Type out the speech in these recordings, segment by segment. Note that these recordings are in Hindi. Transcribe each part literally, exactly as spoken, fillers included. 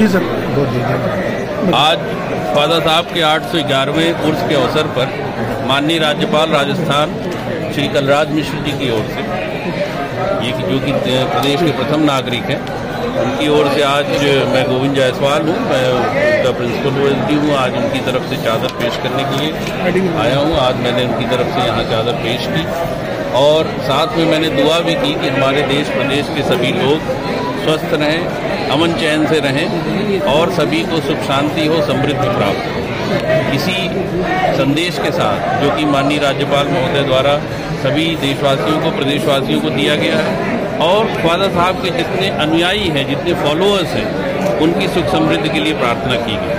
जी सर, बहुत जी। आज ख्वाजा साहब के आठ सौ ग्यारहवें उर्स के अवसर पर माननीय राज्यपाल राजस्थान श्री कलराज मिश्र जी की ओर से, ये जो कि प्रदेश के प्रथम नागरिक हैं, उनकी ओर से आज मैं गोविंद जायसवाल हूँ, मैं उनका प्रिंसिपल ओएसडी हूँ। आज उनकी तरफ से चादर पेश करने के लिए आया हूँ। आज मैंने उनकी तरफ से यहाँ चादर पेश की और साथ में मैंने दुआ भी की कि हमारे देश प्रदेश के सभी लोग स्वस्थ रहें, अमन चैन से रहें और सभी को सुख शांति हो, समृद्धि प्राप्त हो। इसी संदेश के साथ जो कि माननीय राज्यपाल महोदय द्वारा सभी देशवासियों को, प्रदेशवासियों को दिया गया है और ख्वाजा साहब के जितने अनुयायी हैं, जितने फॉलोअर्स हैं, उनकी सुख समृद्धि के लिए प्रार्थना की गई।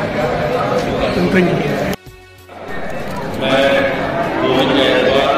मैं गोविंद जायसवाल,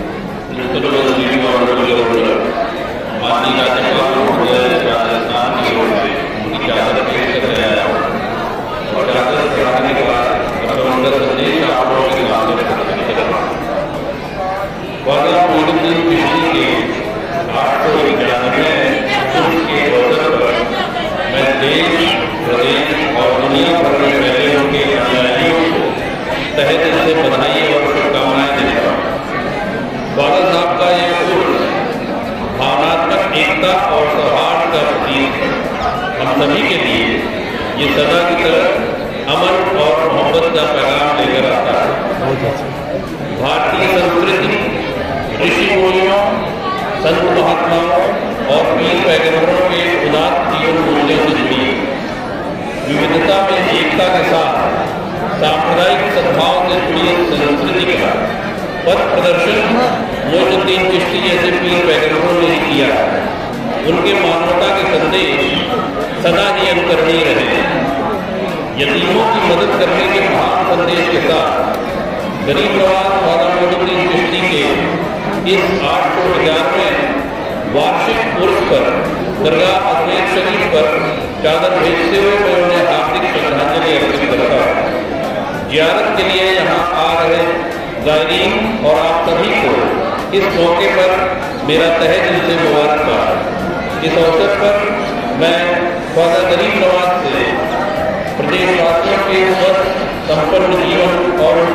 माननीय राज्यपाल महोदय राजस्थान की ओर से उनकी चादर पेश करने आया हूँ और चादर चढ़ाने के बाद अपना संदेश आप लोगों के सामने प्रस्तुत करूँगा। ख्वाजा मोइनुद्दीन चिश्ती के आठ सौ इक्यानवें उर्स के अवसर पर मैं देश, प्रदेश और दुनिया भर में फैले उनके अनुयायियों को तहे दिल से बधाई और शुभकामनाएं देता हूँ। ख्वाजा साहब का ये उर्स भावनात्मक एकता और सौहार्द का प्रतीक हम सभी के लिए ये सदा की तरह अमन और मोहब्बत का पैगाम लेकर आता है। भारतीय संस्कृति ऋषि मुनियों, संत महात्माओं और पीर पैगंबरों के उदात्त जीवन मूल्यों से जुड़ी विविधता में एकता के साथ सांप्रदायिक सद्भाव से जुड़ी संस्कृति का पथ प्रदर्शन मोइनुद्दीन चिश्ती जैसे पीर पैगंबरों ने किया है। उनके मानवता के संदेश सदा ही अनुकरणीय रहे। यतीमों की मदद करने के महान संदेश के साथ गरीब नवाज ख्वाजा मोइनुद्दीन चिश्ती के इस आठ सौ ग्यारहवें वार्षिक उर्स पर दरगाह अजमेर शरीफ पर चादर भेजते हुए मैं उन्हें हार्दिक श्रद्धांजलि अर्पित करता हूँ। जियारत के लिए यहाँ आ रहे ज़ायरीन और आप सभी को इस मौके पर मेरा तहे दिल से मुबारकबाद। इस अवसर पर मैं ख्वाजा गरीब नवाज से प्रदेशवासियों के स्वस्थ संपन्न जीवन और